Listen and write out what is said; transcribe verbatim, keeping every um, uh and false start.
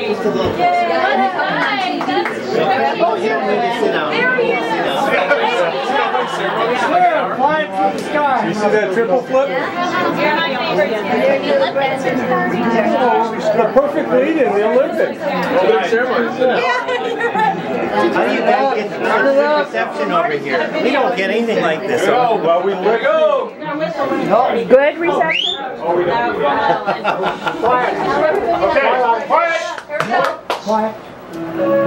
Just a little closer. Oh, you don't need to sit down. There he is. Flying through the sky. You see that triple flip? You're my favorite. The perfect lead in the Olympics. Olympic ceremony. How do you guys get the good reception over here? We don't get anything like this. Oh, well, we let go. Good reception? Quiet. Okay, quiet. Quiet.